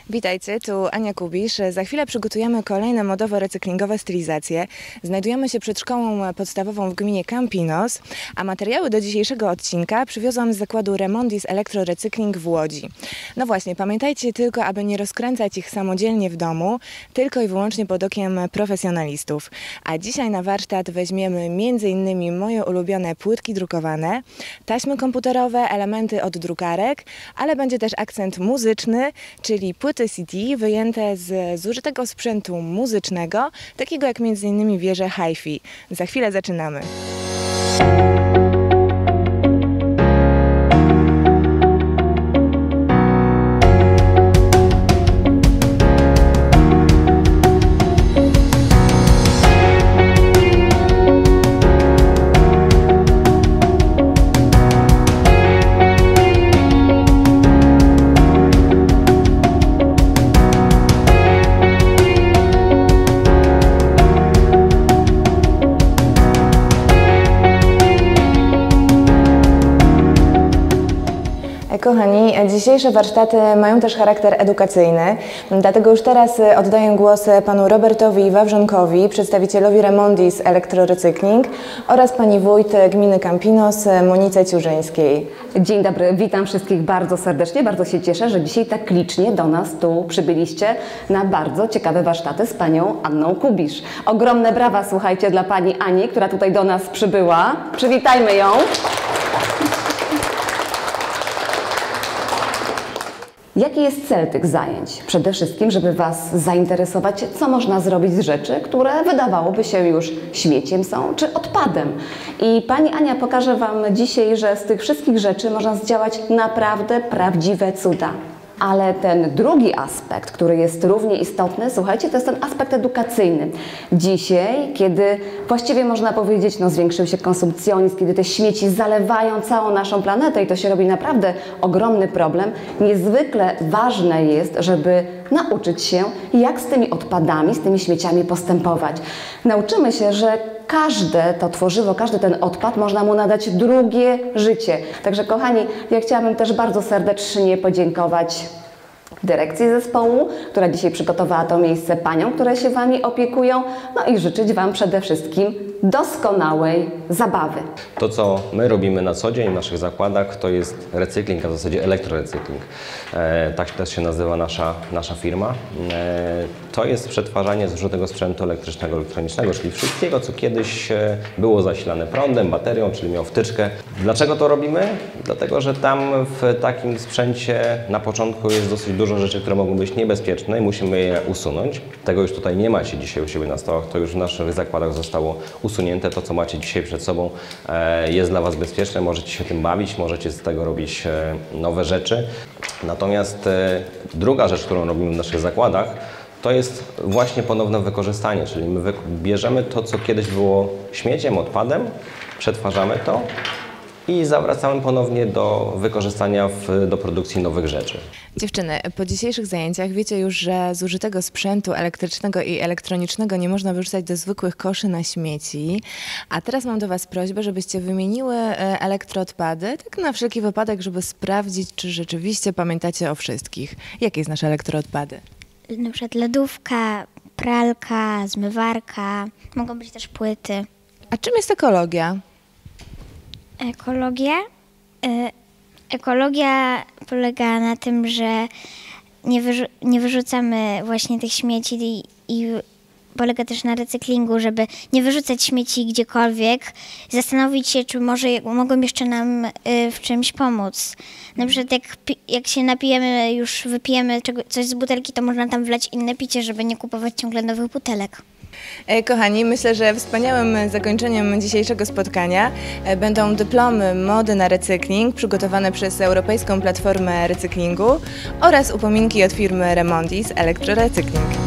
Witajcie, tu Ania Kubisz. Za chwilę przygotujemy kolejne modowo-recyklingowe stylizacje. Znajdujemy się przed szkołą podstawową w gminie Campinos, a materiały do dzisiejszego odcinka przywiozłam z zakładu Remondis Elektrorecykling w Łodzi. No właśnie, pamiętajcie tylko, aby nie rozkręcać ich samodzielnie w domu, tylko i wyłącznie pod okiem profesjonalistów. A dzisiaj na warsztat weźmiemy m.in. moje ulubione płytki drukowane, taśmy komputerowe, elementy od drukarek, ale będzie też akcent muzyczny, czyli płyty CD wyjęte z zużytego sprzętu muzycznego, takiego jak m.in. wieże hi-fi. Za chwilę zaczynamy. Kochani, dzisiejsze warsztaty mają też charakter edukacyjny, dlatego już teraz oddaję głos panu Robertowi Wawrzonkowi, przedstawicielowi Remondis Elektrorecykling oraz pani wójt gminy Campinos Monice Ciurzyńskiej. Dzień dobry, witam wszystkich bardzo serdecznie, bardzo się cieszę, że dzisiaj tak licznie do nas tu przybyliście na bardzo ciekawe warsztaty z panią Anną Kubisz. Ogromne brawa, słuchajcie, dla pani Ani, która tutaj do nas przybyła. Przywitajmy ją. Jaki jest cel tych zajęć? Przede wszystkim, żeby Was zainteresować, co można zrobić z rzeczy, które wydawałoby się już śmieciem są, czy odpadem. I pani Ania pokaże Wam dzisiaj, że z tych wszystkich rzeczy można zdziałać naprawdę prawdziwe cuda. Ale ten drugi aspekt, który jest równie istotny, słuchajcie, to jest ten aspekt edukacyjny. Dzisiaj, kiedy właściwie można powiedzieć, zwiększył się konsumpcjonizm, kiedy te śmieci zalewają całą naszą planetę i to się robi naprawdę ogromny problem, niezwykle ważne jest, żeby nauczyć się, jak z tymi odpadami, z tymi śmieciami postępować. Nauczymy się, że każde to tworzywo, każdy ten odpad można mu nadać drugie życie. Także kochani, ja chciałabym też bardzo serdecznie podziękować dyrekcji zespołu, która dzisiaj przygotowała to miejsce, paniom, które się Wami opiekują, i życzyć Wam przede wszystkim doskonałej zabawy. To, co my robimy na co dzień w naszych zakładach, to jest recykling, a w zasadzie elektrorecykling. Tak też się nazywa nasza firma. To jest przetwarzanie zużytego sprzętu elektrycznego, elektronicznego, czyli wszystkiego, co kiedyś było zasilane prądem, baterią, czyli miał wtyczkę. Dlaczego to robimy? Dlatego, że tam w takim sprzęcie na początku jest dosyć dużo rzeczy, które mogą być niebezpieczne i musimy je usunąć. Tego już tutaj nie macie dzisiaj u siebie na stołach, to już w naszych zakładach zostało usunięte. To, co macie dzisiaj przed sobą, jest dla Was bezpieczne, możecie się tym bawić, możecie z tego robić nowe rzeczy. Natomiast druga rzecz, którą robimy w naszych zakładach, to jest właśnie ponowne wykorzystanie, czyli my bierzemy to, co kiedyś było śmieciem, odpadem, przetwarzamy to i zawracamy ponownie do wykorzystania do produkcji nowych rzeczy. Dziewczyny, po dzisiejszych zajęciach wiecie już, że zużytego sprzętu elektrycznego i elektronicznego nie można wyrzucać do zwykłych koszy na śmieci. A teraz mam do Was prośbę, żebyście wymieniły elektroodpady, tak na wszelki wypadek, żeby sprawdzić, czy rzeczywiście pamiętacie o wszystkich. Jakie są nasze elektroodpady? Na przykład lodówka, pralka, zmywarka, mogą być też płyty. A czym jest ekologia? Ekologia? Ekologia polega na tym, że nie wyrzucamy właśnie tych śmieci i polega też na recyklingu, żeby nie wyrzucać śmieci gdziekolwiek, zastanowić się, czy może mogą jeszcze nam w czymś pomóc. Na przykład jak się napijemy, już wypijemy coś z butelki, to można tam wlać inne picie, żeby nie kupować ciągle nowych butelek. Kochani, myślę, że wspaniałym zakończeniem dzisiejszego spotkania będą dyplomy mody na recykling przygotowane przez Europejską Platformę Recyklingu oraz upominki od firmy Remondis Elektrorecykling.